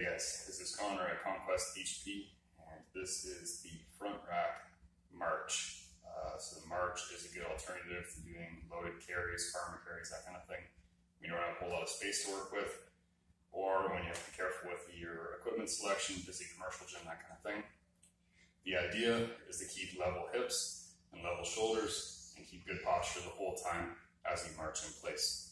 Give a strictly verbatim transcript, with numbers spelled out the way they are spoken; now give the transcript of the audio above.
Hey guys, this is Connor at Conquest H P, and this is the front rack march. Uh, so the march is a good alternative to doing loaded carries, farmer carries, that kind of thing. When you don't have a whole lot of space to work with, or when you have to be careful with your equipment selection, busy commercial gym, that kind of thing. The idea is to keep level hips and level shoulders and keep good posture the whole time as you march in place.